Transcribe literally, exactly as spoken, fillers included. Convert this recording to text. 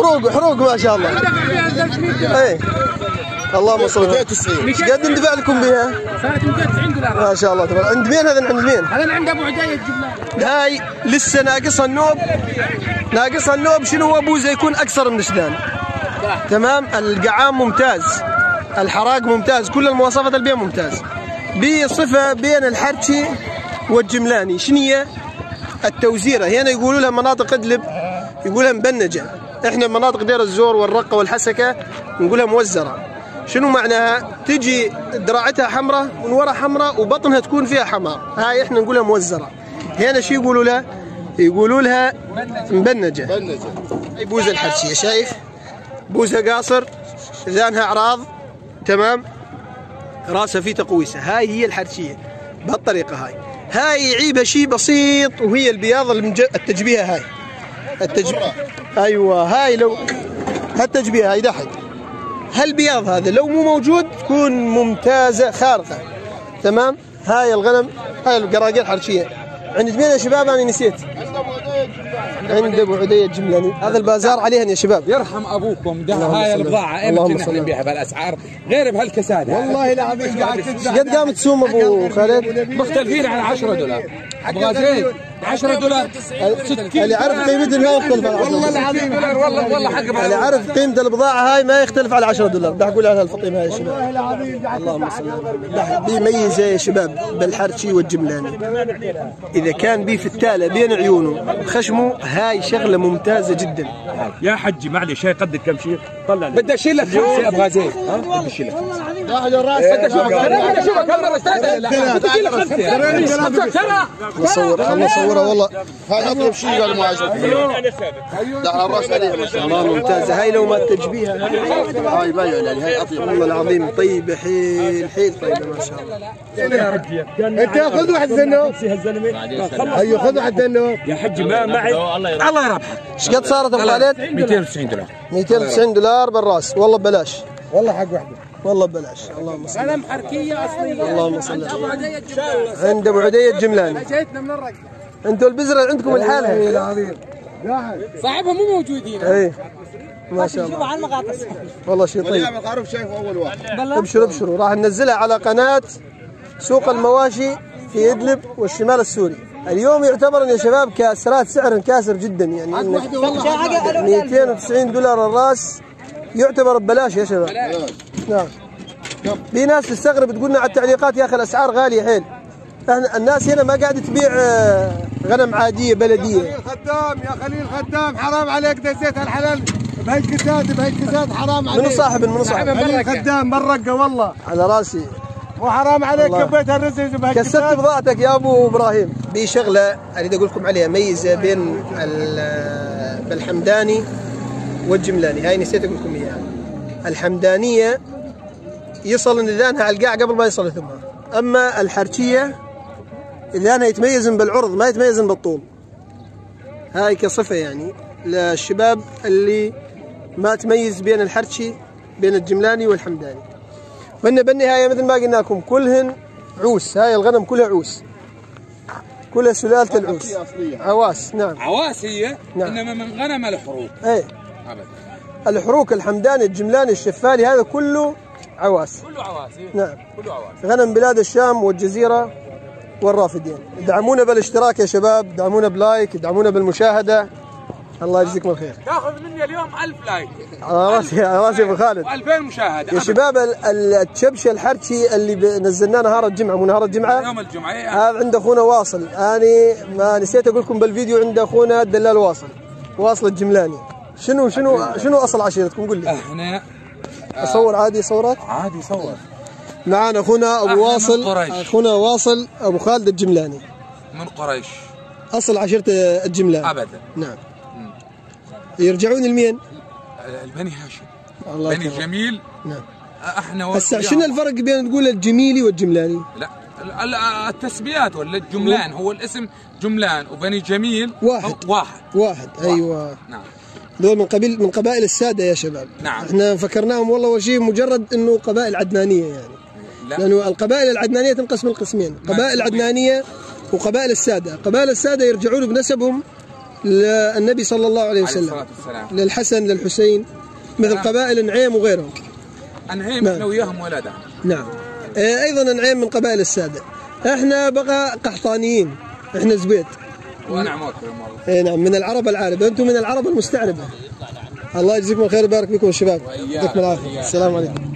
حروق حروق ما شاء الله. اي اللهم صل على النبي. ايش قد ندفع لكم بها؟ صارت مئتين وتسعين دولار ما شاء الله تبارك. عند مين هذا؟ عند مين؟ هذا عند ابو عدي الجبلاني. هاي لسه ناقصها النوب، ناقصها النوب. شنو هو بوزه يكون اقصر من الشدان. تمام. القعام ممتاز، الحراق ممتاز، كل المواصفات البيع ممتاز. بصفه بين الحرشي والجملاني شنو هي؟ التوزيره. هنا يقولوا لها مناطق ادلب يقولها مبنجه، احنا مناطق دير الزور والرقه والحسكه نقولها موزره. شنو معناها؟ تجي دراعتها حمراء من ورا حمراء وبطنها تكون فيها حمار، هاي احنا نقولها موزره. هنا شو يقولوا لها؟ يقولوا لها مبنجه. هاي بوزه الحرشيه، شايف؟ بوزه قاصر، ذانها اعراض، تمام؟ راسها في تقويسه، هاي هي الحرشيه بهالطريقه. هاي هاي يعيبها شيء بسيط وهي البياض المج... التجبيهه. هاي التجبيه، ايوه هاي لو هالتجبيهه هاي دحت، هالبياض هذا لو مو موجود تكون ممتازه خارقه. تمام. هاي الغنم، هاي القراقيل حرشيه. عند مين يا شباب؟ انا نسيت. عند ابو عدي الجملاني. هذا البازار عليهن يا شباب. يرحم ابوكم ده. هاي البضاعه ايمتى نحن نبيعها بهالاسعار غير بهالكساد. والله العظيم ايش قد قامت تسوم ابو خالد؟ مختلفين على عشرة دولار. ابغى زين عشرة دولار. اللي عرف قيمتها ما يختلف على والله العظيم دولار. والله والله حق اللي عرف قيمه البضاعه هاي ما يختلف على عشرة دولار. بدي اقول على الفطيمه هاي يا شباب. والله العظيم اللهم صل على النبي. بيميز يا شباب بالحرشي والجملاني. اذا كان بيه فتاله بين عيونه خشمه، هاي شغله ممتازه جدا. يا حجي معلش هاي قدك كم شيء؟ طلع لي. بدي اشيل لك خمسه ابغى زين. ها بدي اشيل لك خمسه. واحد الراس. بدي اشوفك بدي اشوفك كم استاذ. لا بدي اشيل لك خمسه. ترى نصور خلنا نصورها. والله هاي اطيب شيء قال ما عجبك. لا على الراس عليه ما شاء الله ممتازه. هاي لو ما تجبيها هاي بايع يعني هاي اطيب. والله العظيم طيبه حيل حيل طيبه ما شاء الله. انت خذ واحد زنوب. ايوه خذ واحد زنوب يا حجي ما معي. الله يربحك. ايش قد صارت ابو خالد؟ مئتين وتسعين دولار. مئتين وتسعين دولار بالراس. والله ببلاش. والله حق وحده. والله ببلاش. اللهم صل. غنم حركيه اصليه. اللهم صل عند ابو عدي الجبلاني. عند ابو عدي الجملاني. جيتنا من الرقه. انتوا البزره عندكم الحالة. والله العظيم. صاحبها مو موجودين. اي ما شاء الله. على المقاطع. والله شيء طيب. والله الخروف شايفه اول واحد. ابشروا ابشروا، راح ننزلها على قناه سوق المواشي في ادلب والشمال السوري. اليوم يعتبر يا شباب كاسرات سعر كاسر جدا، يعني مئتين وتسعين دولار الراس يعتبر ببلاش يا شباب. نعم. في ناس تستغرب تقول لنا على التعليقات يا اخي الاسعار غاليه حيل. احنا الناس هنا ما قاعده تبيع غنم عاديه بلديه. خليل خدام يا خليل خدام، حرام عليك دزيت الحلال بهالكساد بهالكساد حرام عليك. منو صاحب منو صاحب؟ خليل خدام مرقه والله على راسي. مو حرام عليك كبيت الرزق بهالكساد. كسرت بضاعتك يا ابو ابراهيم. في شغله اريد اقول لكم عليها ميزه بين بالحمداني والجملاني، هاي نسيت اقول لكم اياها. الحمدانيه يصل اذانها على القاع قبل ما يصل ثمها، اما الحرشيه اذانها يتميز بالعرض ما يتميز بالطول. هاي كصفه يعني للشباب اللي ما تميز بين الحرشي بين الجملاني والحمداني. وإن بالنهايه مثل ما قلنا لكم كلهن عوس. هاي الغنم كلها عوس، كلها سلاله العوس. عواس. نعم عواس هي. نعم. انما من غنم الحروق. اي ابدا. الحروق الحمداني الجملاني الشفالي هذا كله عواس. كله عواس. نعم كله عواس. غنم بلاد الشام والجزيره والرافدين. دعمونا بالاشتراك يا شباب، دعمونا بلايك، دعمونا بالمشاهده. الله يجزيكم الخير. تاخذ مني اليوم ألف لايك. على راسي على راسي ابو خالد. وألفين مشاهده يا شباب. التشبشه الحرشي اللي نزلناه نهار الجمعه مو نهار الجمعه يوم الجمعه هذا عند اخونا واصل. اني ما نسيت اقول لكم بالفيديو عند اخونا الدلال واصل واصل الجملاني. شنو شنو شنو اصل عشيرتكم؟ قول لي. احنا اصور عادي صورك؟ عادي صور. معانا اخونا ابو واصل، اخونا واصل ابو خالد الجملاني من قريش. اصل عشيرة الجملاني. ابدا. نعم. يرجعون لمين؟ البني هاشم. الله بني جميل. نعم. احنا هسه شنو الفرق بين نقول الجميلي والجملاني؟ لا التسميات ولا الجملان. هو الاسم جملان وبني جميل واحد واحد واحد. ايوه. نعم. دول من قبيل من قبائل الساده يا شباب. نعم. احنا فكرناهم والله اول شيء مجرد انه قبائل عدنانيه يعني. لا. لانه القبائل العدنانيه تنقسم لقسمين، قبائل عدنانيه وقبائل الساده. قبائل الساده يرجعون بنسبهم للنبي صلى الله عليه عليه وسلم، الصلاة والسلام. للحسن للحسين، مثل قبائل نعيم وغيرهم. انعيم احنا وياهم ولادها. نعم. ايضا نعيم من قبائل الساده. احنا بقى قحطانيين، احنا زبيد. وانا موكل والله. اي نعم، من العرب العاربه، انتم من العرب المستعربه. الله يجزيكم الخير ويبارك فيكم الشباب. يعطيكم العافيه. السلام عليكم.